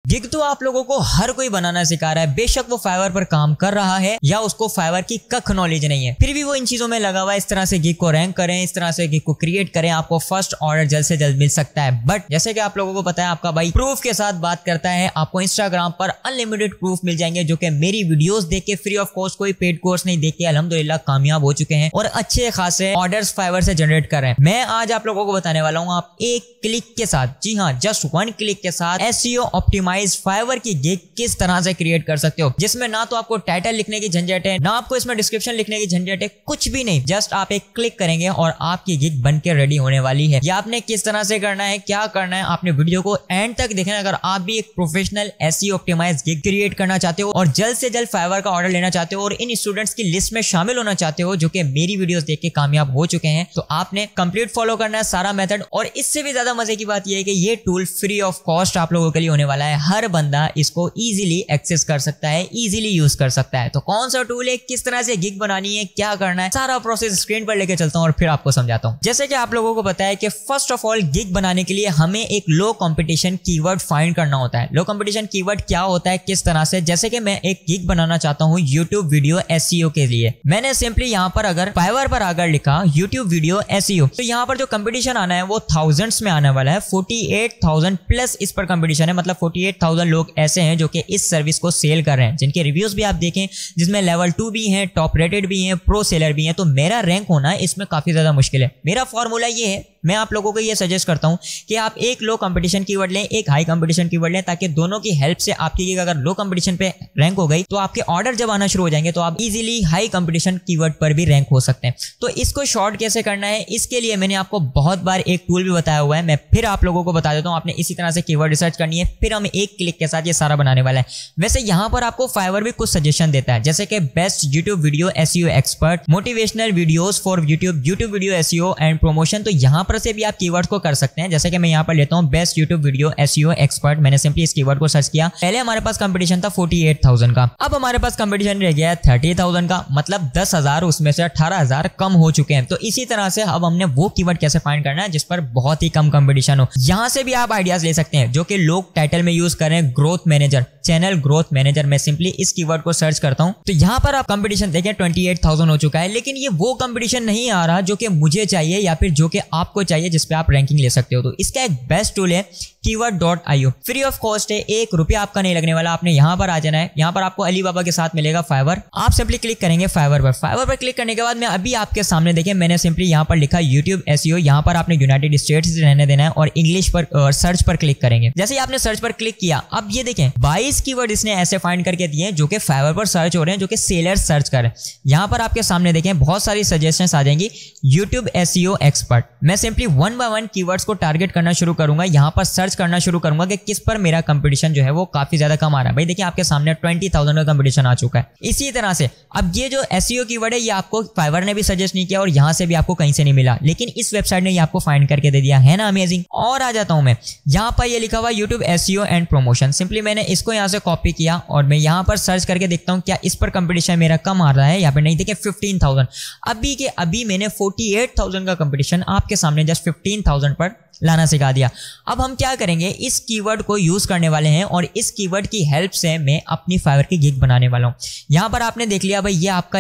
Gig तो आप लोगों को हर कोई बनाना सिखा रहा है, बेशक वो फाइवर पर काम कर रहा है या उसको फाइवर की कख नॉलेज नहीं है, फिर भी वो इन चीजों में लगा हुआ है। इस तरह से गिग को रैंक करें, इस तरह से गिग को क्रिएट करें, आपको फर्स्ट ऑर्डर जल्द से जल्द मिल सकता है। बट जैसे कि आप लोगों को पता है, आपका भाई प्रूफ के साथ बात करता है, आपको इंस्टाग्राम पर अनलिमिटेड प्रूफ मिल जाएंगे, जो कि मेरी वीडियोस देख के फ्री ऑफ कॉस्ट, कोई पेड कोर्स नहीं देख के अल्हम्दुलिल्लाह कामयाब हो चुके हैं और अच्छे खासे ऑर्डर्स फाइवर से जनरेट कर रहे हैं। मैं आज आप लोगों को बताने वाला हूं, आप एक क्लिक के साथ, जी हां जस्ट वन क्लिक के साथ एसईओ ऑप्टिमाइज फाइवर की गिग किस तरह से क्रिएट कर सकते हो, जिसमें ना तो आपको टाइटल लिखने की झंझट है, ना आपको इसमें डिस्क्रिप्शन लिखने की झंझट है, कुछ भी नहीं। जस्ट आप एक क्लिक करेंगे और आपकी गिग बन के रेडी होने वाली है। या आपने किस तरह से करना है, क्या करना है, आपने वीडियो को एंड तक देखना। अगर आप भी एक professional SEO optimize gig create करना चाहते हो और जल्द से जल्द फाइवर का ऑर्डर लेना चाहते हो और इन स्टूडेंट्स की लिस्ट में शामिल होना चाहते हो जो कि मेरी वीडियोस देख के कामयाब हो चुके हैं, तो आपने कंप्लीट फॉलो करना है सारा मेथड। और इससे भी ज्यादा मजे की बात यह है कि ये टूल फ्री ऑफ कॉस्ट आप लोगों के लिए होने वाला है। हर बंदा इसको इजीली एक्सेस कर सकता है, इजीली यूज कर सकता है। तो कौन सा टूल है, किस तरह से गिग बनानी है, क्या करना है, सारा प्रोसेस स्क्रीन पर लेके चलता हूं और फिर आपको समझाता हूं। जैसे कि आप लोगों को पता है कि फर्स्ट ऑफ ऑल गिग बनाने के लिए हमें एक लो कंपटीशन कीवर्ड फाइंड करना होता है। लो कंपटीशन कीवर्ड क्या होता है, किस तरह से, जैसे कि मैं एक गिग बनाना चाहता हूं YouTube वीडियो एसईओ के लिए। मैंने सिंपली यहां पर अगर फाइवर पर अगर लिखा YouTube वीडियो एसईओ, तो यहां पर जो कंपटीशन आना है वो थाउजेंड्स में आने वाला है। 48,000 प्लस इस पर कंपटीशन है, मतलब 48,000 लोग ऐसे हैं जो कि इस सर्विस को सेल कर रहे हैं, जिनके रिव्यूज भी आप देखें, जिसमें लेवल 2 भी हैं, टॉप रेटेड भी हैं, प्रो सेलर भी हैं। तो मेरा रैंक होना इसमें काफी ज्यादा मुश्किल है। मेरा फॉर्मूला ये है, मैं आप लोगों को ये सजेस्ट करता हूं कि आप एक लो कंपटीशन कीवर्ड लें, एक हाई कंपटीशन कीवर्ड लें, ताकि दोनों की हेल्प से आपकी गिग अगर लो कंपटीशन पे रैंक हो गई तो आपके ऑर्डर जब आना शुरू हो जाएंगे तो आप इजीली हाई कंपटीशन कीवर्ड पर भी रैंक हो सकते हैं। तो इसको शॉर्ट कैसे करना है, इसके लिए मैंने आपको बहुत बार एक टूल भी बताया हुआ है, मैं फिर आप लोगों को बता देता हूं। आपने इसी तरह से कीवर्ड रिसर्च करनी है, फिर हम एक क्लिक के साथ ये सारा बनाने वाला है। वैसे यहां पर आपको फाइवर भी कुछ सजेशन देता है, जैसे कि best YouTube video SEO expert, motivational videos for YouTube video SEO and promotion. तो यहां पर से भी आप कीवर्ड को कर सकते हैं। जैसे कि मैं यहां पर लेता हूं best YouTube video SEO expert, मैंने सिंपली इस कीवर्ड को सर्च किया। पहले हमारे पास कंपटीशन था 48,000 का, अब हमारे पास कंपटीशन रह गया है 30,000 का, मतलब 10,000 उसमें से 18,000 कम हो चुके हैं। तो इसी तरह से अब हमने वो कीवर्ड कैसे फाइंड करना है जिस पर बहुत ही कम कंपटीशन हो। यहां से भी आप आइडियाज ले सकते हैं जो कि लोग टाइटल में यूज कर रहे हैं, growth manager, channel growth manager. मैं सिंपली इस कीवर्ड को सर्च करता हूं तो यहां पर आप कंपटीशन देखें 28,000 हो चुका है, लेकिन ये वो कंपटीशन नहीं आ रहा जो कि मुझे चाहिए या फिर जो कि आपको चाहिए, जिस पे आप रैंकिंग ले सकते हो। तो इसका एक बेस्ट टूल है keyword.io, फ्री ऑफ कॉस्ट है, 1 रुपया आपका नहीं लगने वाला। आपने यहां पर आ जाना है, यहां पर आपको अलीबाबा के साथ मिलेगा फाइवर। आप सिंपली क्लिक करेंगे फाइवर पर। फाइवर पर क्लिक करने के बाद मैं अभी आपके सामने देखें, मैंने सिंपली यहां पर लिखा YouTube SEO, यहां पर आपने यूनाइटेड स्टेट्स रहने देना है और इंग्लिश पर सर्च पर क्लिक करेंगे। जैसे ही आपने सर्च पर क्लिक किया, अब ये देखें 22 कीवर्ड इसने ऐसे फाइंड करके दिए हैं जो कि फाइवर पर सर्च हो रहे हैं, जो कि सेलर्स सर्च कर रहे हैं। यहां पर आपके सामने देखें बहुत सारी सजेशंस आ जाएंगी। YouTube SEO एक्सपर्ट, मैं सिंपली 1 बाय 1 कीवर्ड्स को टारगेट करना शुरू करूंगा, यहां पर सर्च करना शुरू करूंगा कि किस पर मेरा कंपटीशन जो है वो काफी ज्यादा कम आ रहा है। भाई देखिए आपके सामने 20,000 का कंपटीशन आ चुका है। इसी तरह से अब ये जो SEO कीवर्ड है ये आपको फाइवर ने भी सजेस्ट नहीं किया और यहां से भी आपको कहीं से नहीं मिला, लेकिन इस वेबसाइट ने ये आपको फाइंड करके दे दिया है ना, अमेजिंग। और आ जाता हूं मैं, यहां पर ये लिखा हुआ YouTube SEO and promotion, simply मैंने इसको यहां से कॉपी किया और मैं यहां पर सर्च करके देखता हूं क्या इस पर कंपटीशन मेरा कम आ रहा है। यहाँ पे नहीं, देखिए 15,000, अभी के अभी मैंने 48,000 का कंपटीशन आपके सामने जस्ट 15,000 पर लाना सिखा दिया। अब हम क्या करेंगे, इस कीवर्ड को यूज करने वाले हैं और इस कीवर्ड की हेल्प से मैं अपनी फाइवर की गिग बनाने वाला हूं। यहां पर आपने देख लिया भाई, ये आपका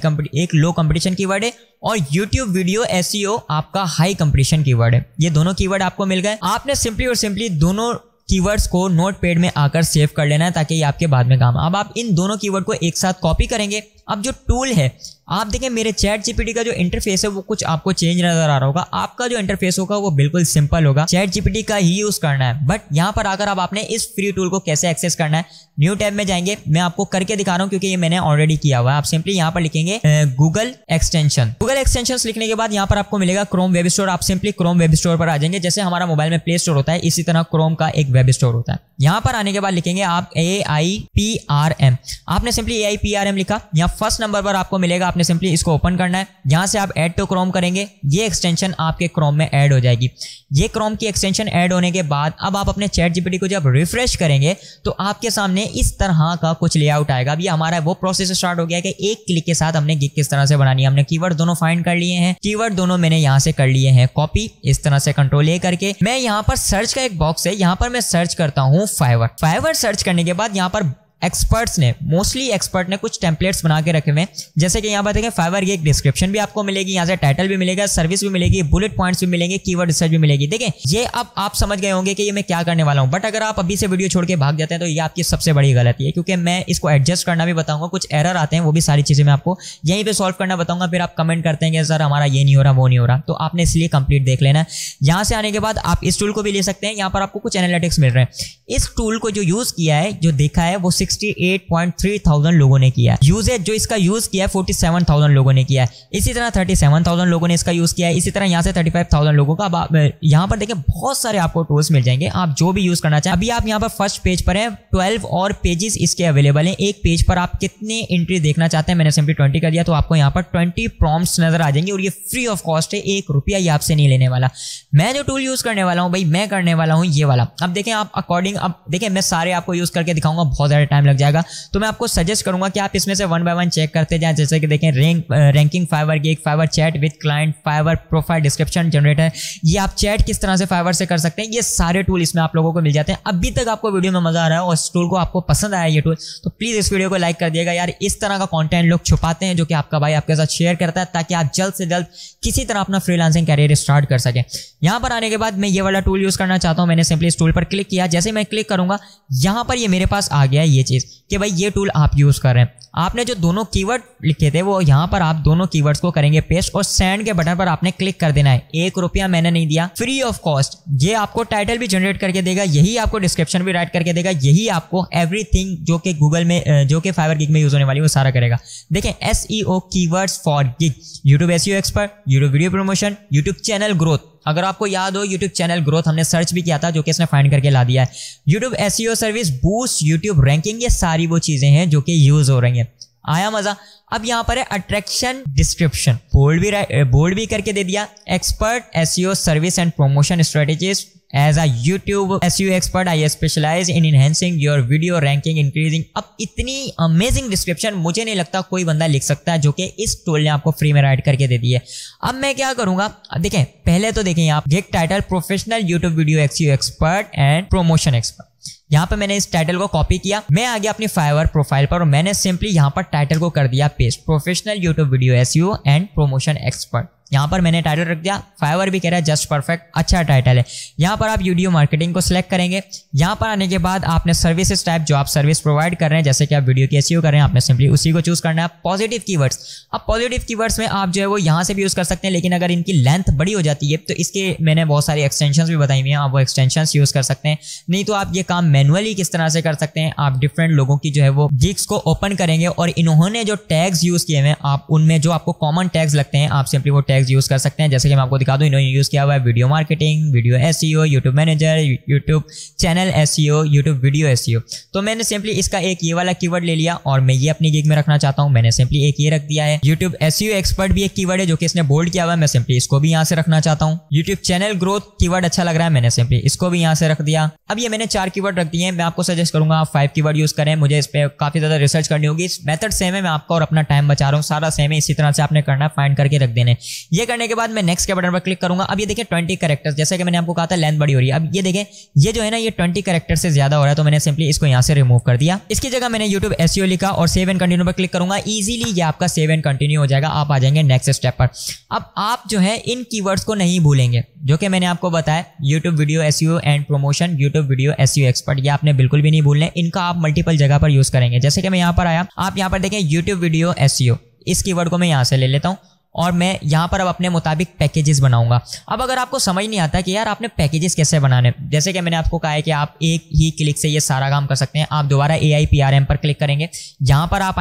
एक लो कंपटीशन कीवर्ड है और YouTube वीडियो SEO आपका हाई कंपटीशन कीवर्ड है। ये दोनों कीवर्ड आपको मिल गए। आपने सिंपली और सिंपली दोनों कीवर्ड्स को नोटपैड में आकर सेव कर लेना है ताकि ये आपके बाद में काम। अब आप इन दोनों कीवर्ड को एक साथ कॉपी करेंगे। अब जो टूल है, आप देखें मेरे चैट जीपीटी का जो इंटरफेस है वो कुछ आपको चेंज नजर आ रहा होगा। आपका जो इंटरफेस होगा वो बिल्कुल सिंपल होगा, चैट जीपीटी का ही यूज करना है। बट यहां पर आकर अब आपने इस फ्री टूल को कैसे एक्सेस करना है, न्यू टैब में जाएंगे, मैं आपको करके दिखा रहा हूं क्योंकि ये मैंने ऑलरेडी किया हुआ है। आप सिंपली यहां पर लिखेंगे गूगल एक्सटेंशन। गूगल एक्सटेंशंस लिखने के बाद यहां पर आपको मिलेगा क्रोम वेब स्टोर। आप सिंपली क्रोम वेब स्टोर पर आ जाएंगे, जैसे हमारा मोबाइल में प्ले स्टोर होता है इसी तरह क्रोम का एक वेब स्टोर होता है। यहां पर आने के बाद लिखेंगे आप AIPRM। आपने सिंपली AIPRM लिखा, यहां फर्स्ट नंबर पर आपको मिलेगा, आपने आपने सिंपली इसको ओपन करना है। यहाँ से आप ऐड टू क्रोम करेंगे, ये एक्सटेंशन आपके क्रोम में ऐड हो जाएगी। ये क्रोम की एक्सटेंशन ऐड होने के बाद अब आप अपने चैट जीपीटी को जब रिफ्रेश करेंगे तो आपके सामने इस तरह का कुछ लेआउट आएगा। अभी हमारा वो प्रोसेस स्टार्ट हो गया है कि एक क्लिक के साथ हमने गिग किस तरह से बनानी है। हमने कीवर्ड दोनों फाइंड कर लिए हैं, कीवर्ड दोनों मैंने यहाँ से कर लिए हैं कॉपी, इस तरह से कंट्रोल ए करके मैं यहाँ पर सर्च का एक बॉक्स है, यहाँ पर मैं सर्च करता हूँ फाइवर। फाइवर सर्च करने के बाद यहाँ पर एक्सपर्ट्स ने, मोस्टली एक्सपर्ट ने कुछ टेम्पलेट्स बना के रखे हुए हैं, जैसे कि यहाँ पर देखें फाइवर की एक डिस्क्रिप्शन भी आपको मिलेगी, यहाँ से टाइटल भी मिलेगा, सर्विस भी मिलेगी, बुलेट पॉइंट्स भी मिलेंगे, कीवर्ड रिसर्च भी मिलेगी। देखें ये अब आप समझ गए होंगे कि ये मैं क्या करने वाला हूँ, बट अगर आप अभी से वीडियो छोड़ के भाग जाते हैं तो ये आपकी सबसे बड़ी गलती है, क्योंकि मैं इसको एडजस्ट करना भी बताऊंगा, कुछ एरर आते हैं वो भी सारी चीजें मैं आपको यहीं पे सॉल्व करना बताऊंगा। फिर आप कमेंट करते हैं कि सर हमारा ये नहीं हो रहा वो नहीं हो रहा, तो आपने इसलिए कंप्लीट देख लेना है। यहाँ से आने के बाद आप इस टूल को भी ले सकते हैं, यहाँ पर आपको कुछ एनालिटिक्स मिल रहे हैं। इस टूल को जो यूज किया है, जो देखा है वो 68.3,000 लोगों ने किया है। यूजेज जो इसका यूज किया है 47,000 लोगों ने किया है। इसी तरह 37,000 लोगों ने इसका यूज किया है। इसी तरह यहाँ से 35,000 लोगों का। अब यहाँ पर देखिए बहुत सारे आपको टूल्स मिल जाएंगे, आप जो भी यूज करना चाहें। अभी आप यहाँ पर फर्स्ट पेज पर हैं, 12 और पेजेस इसके अवेलेबल हैं। एक पेज पर आप कितने एंट्री देखना चाहते हैं, मैंने सिंपली 20 कर दिया, तो आपको यहाँ पर 20 प्रॉम्प्ट्स नजर आ जाएंगे और ये फ्री ऑफ कॉस्ट है, 1 रुपया ये आपसे नहीं लेने वाला। मैं जो टूल यूज करने वाला हूँ भाई, मैं करने वाला हूँ ये वाला। अब देखें आप अकॉर्डिंग, अब देखें मैं सारे आपको यूज करके दिखाऊंगा, बहुत ज्यादा टाइम लग जाएगा, तो मैं आपको सजेस्ट करूंगा कि आप इसमें से 1 बाय 1 चेक करते जाएं। जैसे कि देखें रैंकिंग फाइवर की, एक Fiverr chat with client, Fiverr profile description generator, ये आप चैट किस तरह से फाइवर से कर सकते हैं, ये सारे टूल इसमें आप लोगों को मिल जाते हैं। अभी तक आपको वीडियो में मजा आ रहा है और इस टूल को आपको पसंद आया ये टूल, तो प्लीज इस वीडियो को लाइक कर दिएगा यार। इस तरह का कंटेंट लोग छुपाते हैं जो कि आपका भाई आपके साथ शेयर करता है, ताकि आप जल्द से जल्द किसी तरह अपना फ्रीलांसिंग कैरियर स्टार्ट कर सकें। यहाँ पर आने के बाद मैं ये वाला टूल यूज करना चाहता हूँ, मैंने सिंपली इस टूल पर क्लिक किया। जैसे मैं क्लिक करूंगा यहाँ पर ये मेरे पास आ गया है ये चीज कि भाई ये टूल आप यूज कर रहे हैं। आपने जो दोनों कीवर्ड लिखे थे वो यहाँ पर आप दोनों कीवर्ड्स को करेंगे पेस्ट और सेंड के बटन पर आपने क्लिक कर देना है। 1 रुपया मैंने नहीं दिया, फ्री ऑफ कॉस्ट। ये आपको टाइटल भी जनरेट करके देगा, यही आपको डिस्क्रिप्शन भी राइट करके देगा, यही आपको एवरीथिंग जो कि गूगल में, जो कि फाइवर गिग में यूज होने वाली है वो सारा करेगा। देखें SEO keywords for gig, YouTube SEO expert, YouTube video promotion, YouTube channel growth. अगर आपको याद हो यूट्यूब चैनल ग्रोथ हमने सर्च भी किया था, जो कि इसने फाइंड करके ला दिया है। YouTube SEO service, boost, YouTube ranking, ये सारी वो चीजें हैं जो कि यूज हो रही हैं। आया मजा? अब यहाँ पर है अट्रैक्शन डिस्क्रिप्शन, बोल्ड भी करके दे दिया। Expert SEO service and promotion strategies. As a YouTube SEO expert, I specialize in enhancing your video ranking, increasing। अब इतनी अमेजिंग डिस्क्रिप्शन मुझे नहीं लगता कोई बंदा लिख सकता है, जो कि इस टूल ने आपको फ्री में राइट करके दे दी है। अब मैं क्या करूंगा, देखें पहले तो देखें आप gig title professional YouTube video SEO expert and promotion expert. यहाँ पे मैंने इस टाइटल को कॉपी किया, मैं आ गया अपनी फाइवर प्रोफाइल पर और मैंने सिंपली यहाँ पर टाइटल को कर दिया paste, professional YouTube video SEO and promotion expert. यहाँ पर मैंने टाइटल रख दिया, फाइवर भी कह रहा है जस्ट परफेक्ट, अच्छा टाइटल है। यहाँ पर आप वीडियो मार्केटिंग को सिलेक्ट करेंगे। यहाँ पर आने के बाद आपने सर्विसेज टाइप, जो आप सर्विस प्रोवाइड कर रहे हैं, जैसे कि आप वीडियो की SEO कर रहे हैं, आपने सिंपली उसी को चूज करना है। पॉजिटिव कीवर्ड्स, अब पॉजिटिव कीवर्ड्स में आप जो है वो यहाँ से भी यूज कर सकते हैं, लेकिन अगर इनकी लेंथ बड़ी हो जाती है तो इसके मैंने बहुत सारी एक्सटेंशंस भी बताई हुई हैं, आप वो एक्सटेंशंस यूज कर सकते हैं। नहीं तो आप ये काम मैनुअली किस तरह से कर सकते हैं, आप डिफरेंट लोगों की जो है वो गिग्स को ओपन करेंगे और इन्होंने जो टैग्स यूज किए हैं, आप उनमें जो आपको कॉमन टैग्स लगते हैं, आप सिंपली वो टैग्स यूज कर सकते हैं। जैसे कि मैं आपको दिखा दूं, इन्होंने यूज किया हुआ है video marketing, video SEO, YouTube manager, YouTube channel SEO, YouTube video SEO। तो मैंने सिंपली इसका एक ये वाला कीवर्ड ले लिया और मैं ये अपनी गिग में रखना चाहता हूं, मैंने सिंपली एक ये रख दिया है। यूट्यूब SEO एक्सपर्ट भी एक कीवर्ड है जो कि इसने बोल्ड किया हुआ है, मैं सिंपली इसको भी यहाँ से रखना चाहता हूँ। यूट्यूब चैनल ग्रोथ कीवर्ड अच्छा लग रहा है, मैंने सिंपली इसको भी यहाँ से रख दिया। अब ये मैंने 4 कीवर्ड रख दिए हैं, मैं आपको सजेस्ट करूंगा आप 5 कीवर्ड यूज करें, मुझे इस पर काफी ज्यादा रिसर्च करनी होगी। इस मेथड सेम है, मैं आपका और अपना टाइम बचा रहा हूँ, सारा सेम है, इसी तरह से आपने करना है, फाइंड करके रख देने। ये करने के बाद मैं नेक्स्ट के बटन पर क्लिक करूंगा। अब ये देखें 20 कैरेक्टर्स, जैसे कि मैंने आपको कहा था लेंथ बड़ी हो रही है। अब ये देखें ये जो है ना, ये 20 कैरेक्टर से ज्यादा हो रहा है, तो मैंने सिंपली इसको यहाँ से रिमूव कर दिया। इसकी जगह मैंने YouTube SEO लिखा और सेव एंड कंटिन्यू पर क्लिक करूंगा। इजीली ये आपका सेव एंड कंटिन्यू हो जाएगा, आप आ जाएंगे नेक्स्ट स्टेप पर। अब आप जो है इन कीवर्ड्स को नहीं भूलेंगे जो कि मैंने आपको बताया, YouTube video SEO and promotion, YouTube video SEO expert, ये आपने बिल्कुल भी नहीं भूलने। इनका आप मल्टीपल जगह पर यूज करेंगे। जैसे कि मैं यहाँ पर आया, आप यहाँ पर देखें YouTube वीडियो SEO, इस कीवर्ड को मैं यहाँ से ले लेता हूँ और मैं यहाँ पर अब अपने मुताबिक पैकेजेस बनाऊंगा। अब अगर आपको समझ नहीं आता कि यार आपने पैकेजेस कैसे बनाने, जैसे कि मैंने आपको कहा है कि आप एक ही क्लिक से ये सारा काम कर सकते हैं। आप दोबारा AI PRM पर क्लिक करेंगे, यहाँ पर आप आएंगे,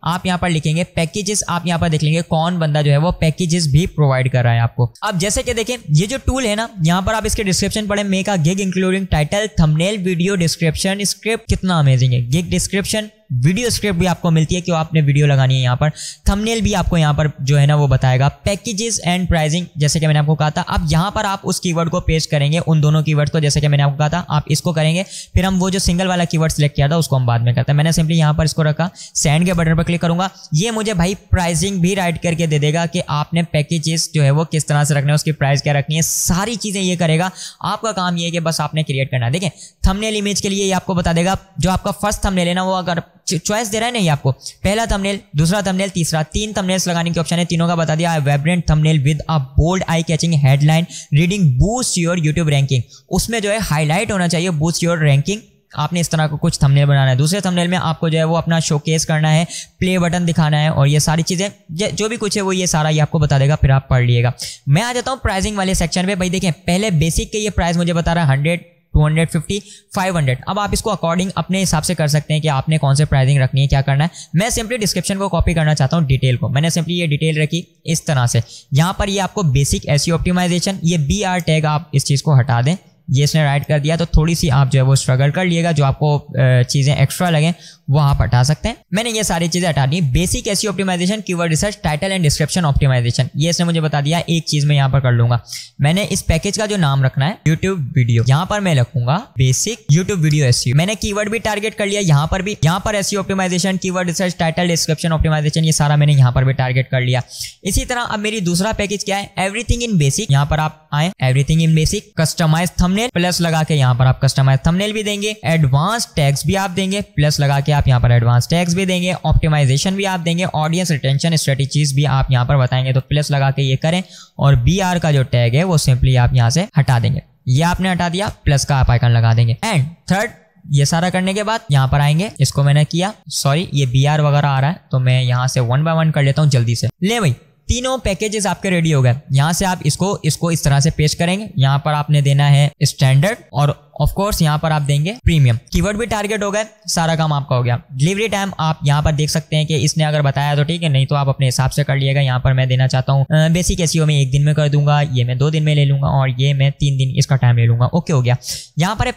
आप यहाँ पर लिखेंगे पैकेजेस, आप यहाँ पर देख लेंगे कौन बंदा जो है वो पैकेजेस भी प्रोवाइड कर रहा है आपको। अब जैसे कि देखें ये जो टूल है ना, यहाँ पर आप इसके डिस्क्रिप्शन पढ़े, make a gig including title, thumbnail, video description, script. कितना अमेजिंग है। गिग डिस्क्रिप्शन, वीडियो स्क्रिप्ट भी आपको मिलती है कि आपने वीडियो लगानी है यहाँ पर, थंबनेल भी आपको यहाँ पर जो है ना वो बताएगा, पैकेजेस एंड प्राइसिंग जैसे कि मैंने आपको कहा था। अब यहाँ पर आप उस कीवर्ड को पेस्ट करेंगे, उन दोनों कीवर्ड को, जैसे कि मैंने आपको कहा था आप इसको करेंगे, फिर हम वो जो सिंगल वाला कीवर्ड सिलेक्ट किया था उसको हम बाद में करते हैं। मैंने सिंपली यहाँ पर इसको रखा, सेंड के बटन पर क्लिक करूंगा, ये मुझे भाई प्राइसिंग भी राइट करके दे देगा कि आपने पैकेजेस जो है वो किस तरह से रखने हैं, उसकी प्राइस क्या रखनी है, सारी चीजें ये करेगा। आपका काम ये है कि बस आपने क्रिएट करना है। देखें थंबनेल इमेज के लिए ये आपको बता देगा, जो आपका फर्स्ट थंबनेल है ना वो अगर चॉइस दे रहा है नहीं आपको, पहला थंबनेल, दूसरा थंबनेल, तीसरा, 3 थंबनेल्स लगाने की ऑप्शन है, तीनों का बता दिया। Vibrant thumbnail with a bold eye catching headline reading boost your YouTube ranking, उसमें जो है हाईलाइट होना चाहिए बूस्ट योर रैंकिंग। आपने इस तरह का कुछ थंबनेल बनाना है। दूसरे थंबनेल में आपको जो है वो अपना शोकेस करना है, प्ले बटन दिखाना है और ये सारी चीजें जो भी कुछ है वो ये सारा ये आपको बता देगा, फिर आप पढ़ लीजिएगा। मैं आ जाता हूँ प्राइसिंग वाले सेक्शन पे। भाई देखें पहले बेसिक के ये प्राइस मुझे बता रहा है 100, 250, 500। अब आप इसको अकॉर्डिंग अपने हिसाब से कर सकते हैं कि आपने कौन से प्राइसिंग रखनी है, क्या करना है। मैं सिंपली डिस्क्रिप्शन को कॉपी करना चाहता हूँ, डिटेल को। मैंने सिंपली ये डिटेल रखी इस तरह से। यहाँ पर ये आपको बेसिक एसईओ ऑप्टिमाइजेशन, ये BR टैग आप इस चीज़ को हटा दें, ये इसने राइट कर दिया तो थोड़ी सी आप जो है वो स्ट्रगल कर लिएगा, जो आपको चीज़ें एक्स्ट्रा लगे वो आप हटा सकते हैं। मैंने ये सारी चीज़ें हटा दी। Basic SEO optimization, keyword research, title and description optimization, ये इसने मुझे बता दिया। एक चीज़ मैं यहाँ पर कर लूंगा, मैंने इस पैकेज का जो नाम रखना है यूट्यूब वीडियो, यहाँ पर मैं रखूंगा बेसिक यूट्यूब वीडियो एसईओ। मैंने कीवर्ड भी टारगेट कर लिया यहाँ पर भी, यहाँ पर SEO optimization, keyword research, title, description optimization, ये सारा मैंने यहाँ पर भी टारगेट कर लिया। इसी तरह अब मेरी दूसरा पैकेज क्या है, एवरीथिंग इन बेसिक। यहाँ पर आप आए, everything in basic, customize thumbnail, plus लगा के यहाँ पर आप कस्टमाइज थंबनेल भी देंगे, एडवांस टैग्स भी आप देंगे, प्लस लगा के आप यहाँ पर एडवांस टैग्स भी देंगे, ऑप्टिमाइजेशन भी आप देंगे, ऑडियंस रिटेंशन स्ट्रेटेजीज भी आप यहाँ पर बताएंगे, तो प्लस लगा के ये करें। और BR का जो टैग है वो सिंपली आप यहाँ से हटा देंगे, ये आपने हटा दिया, प्लस का आप आइकन लगा देंगे। एंड थर्ड, ये सारा करने के बाद यहाँ पर आएंगे, इसको मैंने किया, सॉरी ये BR वगैरह आ रहा है तो मैं यहाँ से 1 बाय 1 कर लेता हूँ जल्दी से। ले भाई तीनों पैकेजेस आपके रेडी हो गए। यहाँ से आप इसको इस तरह से पेश करेंगे। यहाँ पर आपने देना है स्टैंडर्ड और ऑफ कोर्स यहाँ पर आप देंगे प्रीमियम। कीवर्ड भी टारगेट हो गए, सारा काम आपका हो गया। डिलीवरी टाइम आप यहाँ पर देख सकते हैं कि इसने अगर बताया तो ठीक है, नहीं तो आप अपने हिसाब से कर लिएगा। यहाँ पर मैं देना चाहता हूँ बेसिक एसईओ में 1 दिन में कर दूंगा, ये मैं 2 दिन में ले लूंगा और ये मैं 3 दिन इसका टाइम ले लूंगा। ओके हो गया। यहाँ पर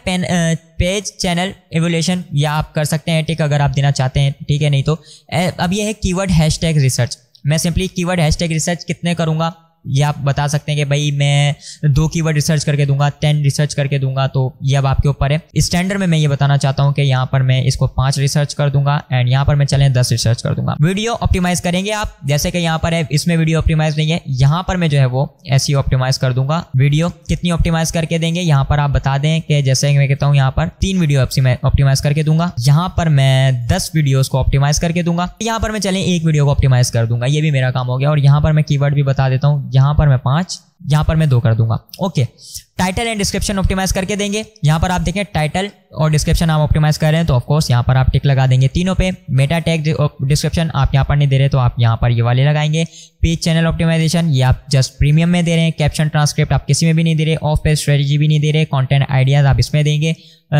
पेज चैनल एवोल्यूशन या आप कर सकते हैं टिक अगर आप देना चाहते हैं, ठीक है। नहीं तो अब ये है कीवर्ड हैशटैग रिसर्च। मैं सिंपली कीवर्ड हैशटैग रिसर्च कितने करूंगा ये आप बता सकते हैं कि भाई मैं 2 कीवर्ड रिसर्च करके दूंगा, 10 रिसर्च करके दूंगा, तो ये अब आपके ऊपर है। स्टैंडर्ड में मैं ये बताना चाहता हूं कि यहाँ पर मैं इसको 5 रिसर्च कर दूंगा एंड यहाँ पर मैं चलें 10 रिसर्च कर दूंगा। वीडियो ऑप्टिमाइज करेंगे आप, जैसे कि यहाँ पर है, इसमें वीडियो ऑप्टिमाइज नहीं है, यहाँ पर मैं जो है वो एसईओ ऑप्टिमाइज कर दूंगा। वीडियो कितनी ऑप्टिमाइज करके देंगे यहाँ पर आप बता दें कि जैसे मैं कहता हूँ यहाँ पर 3 वीडियो ऑप्टिमाइज करके दूंगा, यहाँ पर मैं 10 वीडियोज को ऑप्टिमाइज करके दूंगा, यहाँ पर मैं चलें 1 वीडियो को ऑप्टिमाइज कर दूंगा, ये भी मेरा काम हो गया। और यहाँ पर मैं कीवर्ड भी बता देता हूँ, यहाँ पर मैं 5, यहाँ पर मैं 2 कर दूंगा। Okay. Title and description optimize करके देंगे। यहाँ पर आप देखें टाइटल और डिस्क्रिप्शन आप ऑप्टिमाइज कर रहे हैं तो ऑफकोर्स यहाँ पर आप टिक लगा देंगे तीनों पे। मेटा टैग डिस्क्रिप्शन आप यहाँ पर नहीं दे रहे तो आप यहाँ पर ये वाले लगाएंगे। पेज चैनल ऑप्टिमाइजेशन ये आप जस्ट प्रीमियम में दे रहे हैं। कैप्शन ट्रांसक्रिप्ट आप किसी में भी नहीं दे रहे। ऑफ पेज स्ट्रेटेजी भी नहीं दे रहे। कंटेंट आइडियाज आप इसमें देंगे।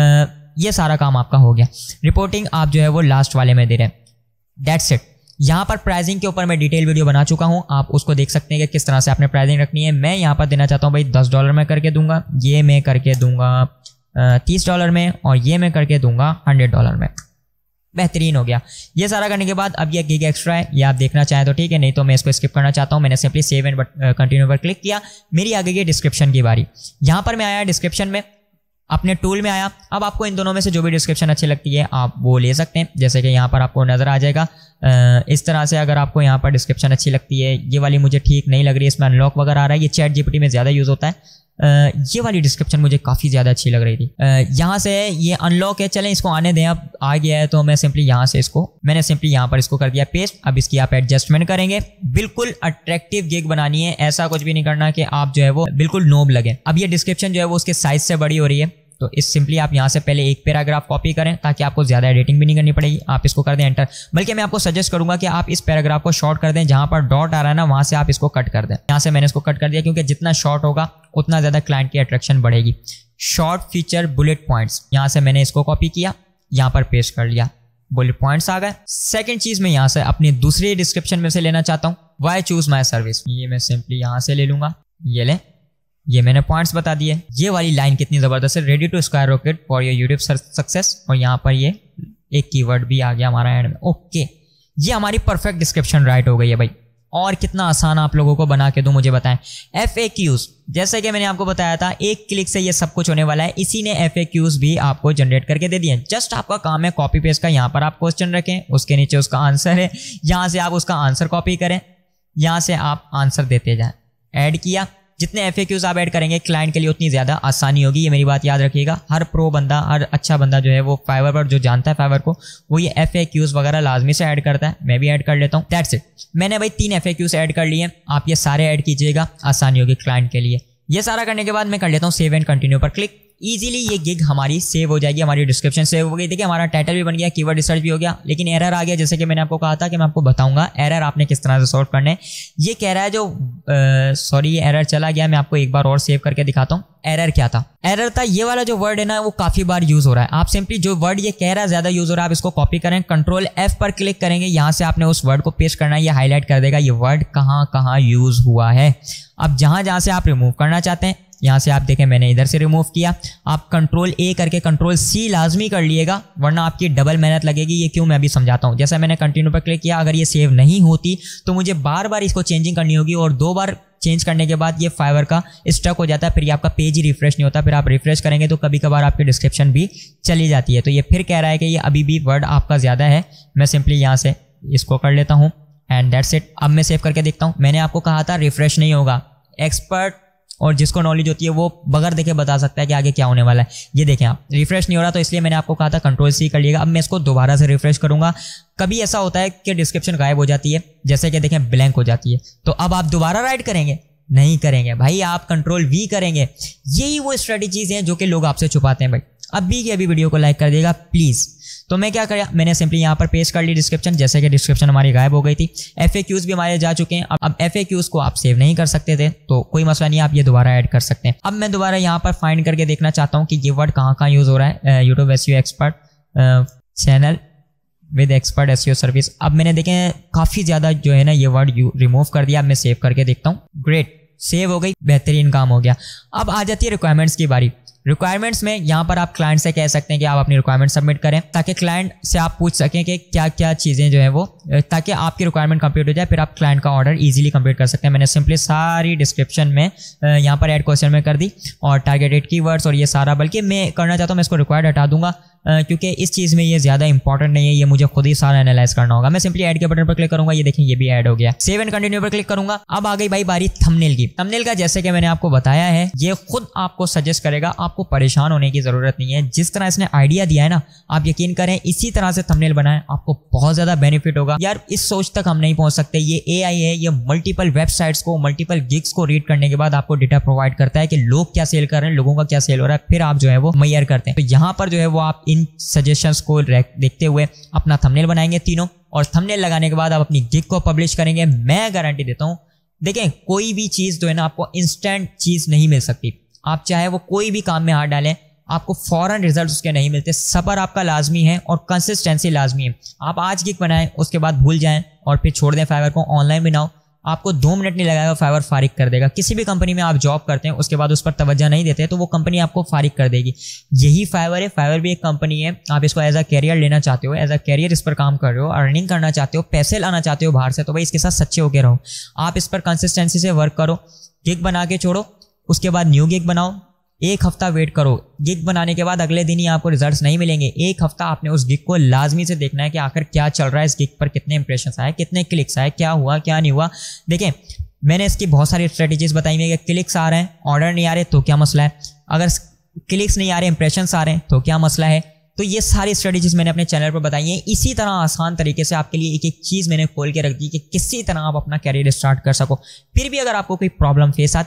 ये सारा काम आपका हो गया। रिपोर्टिंग आप जो है वो लास्ट वाले में दे रहे हैं। That's it. यहाँ पर प्राइसिंग के ऊपर मैं डिटेल वीडियो बना चुका हूँ, आप उसको देख सकते हैं कि किस तरह से आपने प्राइसिंग रखनी है। मैं यहाँ पर देना चाहता हूँ भाई $10 में करके दूंगा, ये मैं करके दूंगा $30 में और ये मैं करके दूंगा $100 में। बेहतरीन हो गया। ये सारा करने के बाद अब ये गिग एक्स्ट्रा है, ये आप देखना चाहें तो ठीक है, नहीं तो मैं इसको स्किप करना चाहता हूँ। मैंने सिंपली सेव एंड कंटिन्यू पर क्लिक किया। मेरी आगे की डिस्क्रिप्शन की बारी। यहाँ पर मैं आया डिस्क्रिप्शन में, अपने टूल में आया। अब आपको इन दोनों में से जो भी डिस्क्रिप्शन अच्छी लगती है आप वो ले सकते हैं। जैसे कि यहाँ पर आपको नज़र आ जाएगा इस तरह से। अगर आपको यहाँ पर डिस्क्रिप्शन अच्छी लगती है, ये वाली मुझे ठीक नहीं लग रही है, इसमें अनलॉक वगैरह आ रहा है, ये चैट जीपीटी में ज़्यादा यूज़ होता है। ये वाली डिस्क्रिप्शन मुझे काफ़ी ज़्यादा अच्छी लग रही थी। यहाँ से ये अनलॉक है, चलें इसको आने दें। अब आ गया है तो मैं सिंपली यहाँ से मैंने सिंपली यहाँ पर इसको कर दिया पेस्ट। अब इसकी आप एडजस्टमेंट करेंगे। बिल्कुल अट्रैक्टिव गिग बनानी है, ऐसा कुछ भी नहीं करना कि आप जो है वो बिल्कुल नोब लगे। अब ये डिस्क्रिप्शन जो है वो उसके साइज से बड़ी हो रही है, तो इस सिंपली आप यहाँ से पहले एक पैराग्राफ कॉपी करें ताकि आपको ज़्यादा एडिटिंग भी नहीं करनी पड़ेगी। आप इसको कर दें एंटर। बल्कि मैं आपको सजेस्ट करूंगा कि आप इस पैराग्राफ को शॉर्ट कर दें, जहाँ पर डॉट आ रहा है ना वहाँ से आप इसको कट कर दें। यहाँ से मैंने इसको कट कर दिया क्योंकि जितना शॉर्ट होगा उतना ज़्यादा क्लाइंट की अट्रैक्शन बढ़ेगी। शॉर्ट फीचर बुलेट पॉइंट्स, यहाँ से मैंने इसको कॉपी किया, यहाँ पर पेस्ट कर लिया। बुलेट पॉइंट्स आ गए। सेकंड चीज मैं यहाँ से अपनी दूसरी डिस्क्रिप्शन में से लेना चाहता हूँ, व्हाई चूज माई सर्विस। ये मैं सिंपली यहाँ से ले लूंगा, ये ले, ये मैंने पॉइंट्स बता दिए। ये वाली लाइन कितनी जबरदस्त है, ready to skyrocket for your YouTube success, और यहाँ पर ये एक कीवर्ड भी आ गया हमारा एंड में। ओके, ये हमारी परफेक्ट डिस्क्रिप्शन राइट हो गई है भाई। और कितना आसान आप लोगों को बना के दूं मुझे बताएं। FAQs, जैसे कि मैंने आपको बताया था, एक क्लिक से ये सब कुछ होने वाला है। इसी ने FAQs भी आपको जनरेट करके दे दिए। जस्ट आपका काम है कॉपी पेस्ट का, यहाँ पर आप क्वेश्चन रखें, उसके नीचे उसका आंसर है, यहाँ से आप उसका आंसर कॉपी करें, यहाँ से आप आंसर देते जाएं। ऐड किया, जितने FAQs आप ऐड करेंगे क्लाइंट के लिए उतनी ज़्यादा आसानी होगी, ये मेरी बात याद रखिएगा। हर प्रो बंदा, हर अच्छा बंदा जो है वो फाइवर पर जो जानता है फाइवर को, वो ये FAQs वगैरह लाजमी से ऐड करता है। मैं भी ऐड कर लेता हूँ। दैट्स इट, मैंने भाई 3 FAQs ऐड कर लिए। आप ये सारे ऐड कीजिएगा, आसानी होगी क्लाइंट के लिए। ये सारा करने के बाद मैं कर लेता हूँ सेव एंड कंटिन्यू पर क्लिक। इजीली ये गिग हमारी सेव हो जाएगी, हमारी डिस्क्रिप्शन सेव हो गई। देखिए हमारा टाइटल भी बन गया, कीवर्ड रिसर्च भी हो गया, लेकिन एरर आ गया। जैसे कि मैंने आपको कहा था कि मैं आपको बताऊंगा एरर आपने किस तरह से सॉल्व करने। ये कह रहा है जो सॉरी ये एरर चला गया, मैं आपको एक बार और सेव करके दिखाता हूँ। एरर क्या था? एरर था ये वाला जो वर्ड है ना, वो काफी बार यूज हो रहा है। आप सिंपली जो वर्ड ये कह रहा है ज्यादा यूज हो रहा है, आप इसको कॉपी करें, कंट्रोल F पर क्लिक करेंगे, यहाँ से आपने उस वर्ड को पेस्ट करना है। ये हाईलाइट कर देगा ये वर्ड कहाँ कहाँ यूज हुआ है। अब जहां जहां से आप रिमूव करना चाहते हैं, यहाँ से आप देखें मैंने इधर से रिमूव किया। आप कंट्रोल A करके कंट्रोल C लाजमी कर लिएगा, वरना आपकी डबल मेहनत लगेगी। ये क्यों, मैं अभी समझाता हूँ। जैसा मैंने कंटिन्यू पर क्लिक किया, अगर ये सेव नहीं होती तो मुझे बार बार इसको चेंजिंग करनी होगी, और 2 बार चेंज करने के बाद ये फाइवर का स्टक हो जाता है, फिर ये आपका पेज ही रिफ्रेश नहीं होता। फिर आप रिफ्रेश करेंगे तो कभी कभार आपकी डिस्क्रिप्शन भी चली जाती है। तो ये फिर कह रहा है कि ये अभी भी वर्ड आपका ज़्यादा है। मैं सिंपली यहाँ से इसको कर लेता हूँ एंड दैट्स इट। अब मैं सेव करके देखता हूँ। मैंने आपको कहा था रिफ्रेश नहीं होगा। एक्सपर्ट और जिसको नॉलेज होती है वो बगैर देखे बता सकता है कि आगे क्या होने वाला है। ये देखें आप, रिफ्रेश नहीं हो रहा, तो इसलिए मैंने आपको कहा था कंट्रोल C कर लिएगा। अब मैं इसको दोबारा से रिफ्रेश करूंगा। कभी ऐसा होता है कि डिस्क्रिप्शन गायब हो जाती है, जैसे कि देखें ब्लैंक हो जाती है, तो अब आप दोबारा राइट करेंगे? नहीं करेंगे भाई, आप कंट्रोल V करेंगे। यही वो स्ट्रेटेजीज हैं जो कि लोग आपसे छुपाते हैं भाई। अभी की अभी वीडियो को लाइक कर दिएगा प्लीज। तो मैं क्या किया, मैंने सिंपली यहाँ पर पेस्ट कर ली डिस्क्रिप्शन, जैसे कि डिस्क्रिप्शन हमारी गायब हो गई थी। FAQs भी हमारे जा चुके हैं। अब FAQs को आप सेव नहीं कर सकते थे तो कोई मसला नहीं, आप ये दोबारा ऐड कर सकते हैं। अब मैं दोबारा यहाँ पर फाइंड करके देखना चाहता हूँ कि ये वर्ड कहाँ कहाँ यूज हो रहा है। YouTube SEO expert channel with expert SEO service. अब मैंने देखे काफी ज्यादा जो है ना ये वर्ड रिमूव कर दिया। अब मैं सेव करके देखता हूँ। ग्रेट, सेव हो गई, बेहतरीन काम हो गया। अब आ जाती है रिक्वायरमेंट्स की बारी। रिक्वायरमेंट्स में यहाँ पर आप क्लाइंट से कह सकते हैं कि आप अपनी रिक्वायरमेंट सबमिट करें, ताकि क्लाइंट से आप पूछ सकें कि क्या क्या चीज़ें जो है वो, ताकि आपकी रिक्वायरमेंट कंप्लीट हो जाए, फिर आप क्लाइंट का ऑर्डर इजीली कंप्लीट कर सकते हैं। मैंने सिंपली सारी डिस्क्रिप्शन में यहाँ पर ऐड क्वेश्चन में कर दी, और टारगेटेड कीवर्ड्स और ये सारा, बल्कि मैं करना चाहता हूँ मैं इसको रिक्वायर्ड हटा दूंगा, क्योंकि इस चीज़ में ये ज़्यादा इंपॉर्टेंट नहीं है, ये मुझे खुद ही सारा एनालाइज करना होगा। मैं सिंपली ऐड के बटन पर क्लिक करूंगा, ये देखें ये भी ऐड हो गया। सेव एंड कंटिन्यू पर क्लिक करूंगा। अब आ गई भाई बारी थंबनेल की। थंबनेल का जैसे कि मैंने आपको बताया है, ये खुद आपको सजेस्ट करेगा, आपको परेशान होने की जरूरत नहीं है। जिस तरह इसने आइडिया दिया है ना, आप यकीन करें इसी तरह से थंबनेल बनाएं, आपको बहुत ज्यादा बेनिफिट होगा। यार इस सोच तक हम नहीं पहुंच सकते। ये AI है, ये मल्टीपल वेबसाइट्स को, मल्टीपल गिग्स को रीड करने के बाद आपको डेटा प्रोवाइड करता है कि लोग क्या सेल कर रहे हैं, लोगों का क्या सेल हो रहा है, फिर आप जो है वो मैयर करते हैं। तो यहाँ पर जो है वो आप इन सजेशंस को देखते हुए अपना थंबनेल बनाएंगे तीनों, और थंबनेल लगाने के बाद आप अपनी गिग को पब्लिश करेंगे। मैं गारंटी देता हूं, देखें कोई भी चीज जो है ना आपको इंस्टेंट चीज नहीं मिल सकती। आप चाहे वो कोई भी काम में हाथ डालें, आपको फौरन रिजल्ट उसके नहीं मिलते। सब्र आपका लाजमी है और कंसिस्टेंसी लाजमी है। आप आज गिग बनाएं, उसके बाद भूल जाएं और फिर छोड़ दें फाइवर को। ऑनलाइन बनाओ, आपको 2 मिनट नहीं लगाएगा, फाइवर फारिग कर देगा। किसी भी कंपनी में आप जॉब करते हैं, उसके बाद उस पर तवज्जो नहीं देते तो वो कंपनी आपको फारिग कर देगी। यही फाइवर है। फाइवर भी एक कंपनी है। आप इसको एज अ कैरियर लेना चाहते हो, एज अ कैरियर इस पर काम कर रहे हो, अर्निंग करना चाहते हो, पैसे लाना चाहते हो बाहर से, तो भाई इसके साथ सच्चे होके रहो। आप इस पर कंसिस्टेंसी से वर्क करो। गिग बना के छोड़ो, उसके बाद न्यू गिग बनाओ। 1 हफ्ता वेट करो। गिग बनाने के बाद अगले दिन ही आपको रिजल्ट्स नहीं मिलेंगे। 1 हफ्ता आपने उस गिग को लाजमी से देखना है कि आखिर क्या चल रहा है, इस गिग पर कितने इंप्रेशंस आए, कितने क्लिक्स आए, क्या हुआ क्या नहीं हुआ। देखें मैंने इसकी बहुत सारी स्ट्रेटेजीज बताई हुई है कि क्लिक्स आ रहे हैं, ऑर्डर नहीं आ रहे तो क्या मसला है, अगर क्लिक्स नहीं आ रहे, इंप्रेशंस आ रहे हैं तो क्या मसला है। तो ये सारी स्ट्रेटेजीज मैंने अपने चैनल पर बताई हैं। इसी तरह आसान तरीके से आपके लिए एक एक चीज़ मैंने खोल के रख दी कि किसी तरह आप अपना कैरियर स्टार्ट कर सको। फिर भी अगर आपको कोई प्रॉब्लम फेस आती है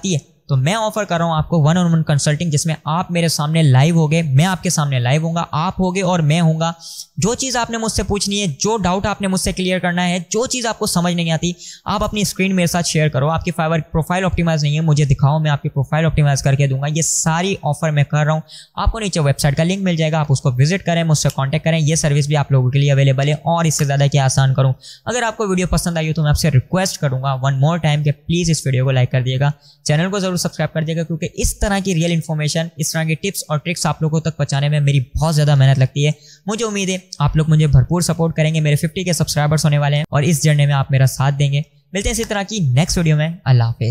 तो मैं ऑफर कर रहा हूँ आपको 1-on-1 कंसल्टिंग, जिसमें आप मेरे सामने लाइव होगे, मैं आपके सामने लाइव होऊंगा, आप होगे और मैं होऊंगा। जो चीज़ आपने मुझसे पूछनी है, जो डाउट आपने मुझसे क्लियर करना है, जो चीज़ आपको समझ नहीं आती, आप अपनी स्क्रीन मेरे साथ शेयर करो। आपकी फाइवर प्रोफाइल ऑप्टिमाइज नहीं है, मुझे दिखाओ, मैं आपकी प्रोफाइल ऑप्टिमाइज करके दूंगा। ये सारी ऑफर मैं कर रहा हूँ। आपको नीचे वेबसाइट का लिंक मिल जाएगा, आप उसको विजिट करें, मुझसे कॉन्टैक्ट करें। ये सर्विस भी आप लोगों के लिए अवेलेबल है और इससे ज़्यादा क्या आसान करूँ। अगर आपको वीडियो पसंद आई हो तो मैं आपसे रिक्वेस्ट करूंगा वन मोर टाइम कि प्लीज़ इस वीडियो को लाइक कर दिएगा, चैनल को जरूर सब्सक्राइब कर दिएगा, क्योंकि इस तरह की रियल इन्फॉर्मेशन, इस तरह की टिप्स और ट्रिक्स आप लोगों तक पहुंचाने में मेरी बहुत ज़्यादा मेहनत लगती है। मुझे उम्मीद है आप लोग मुझे भरपूर सपोर्ट करेंगे। मेरे 50 के सब्सक्राइबर्स होने वाले हैं और इस जर्नी में आप मेरा साथ देंगे। मिलते हैं इसी तरह की नेक्स्ट वीडियो में। अल्लाह हाफिज़।